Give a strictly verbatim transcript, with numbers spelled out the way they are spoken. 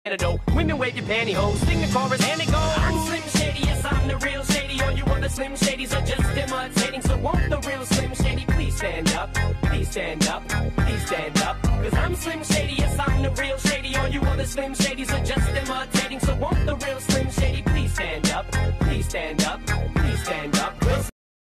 antidote. Women wave your pantyhose, sing the chorus and it goes. I'm Slim Shady, yes I'm the real Shady. All you other Slim Shadys are just imitating. So won't the real Slim Shady please stand up? Please stand up, please stand up. Cause I'm Slim Shady, yes I'm the real Shady. All you other Slim Shadys are just imitating. So won't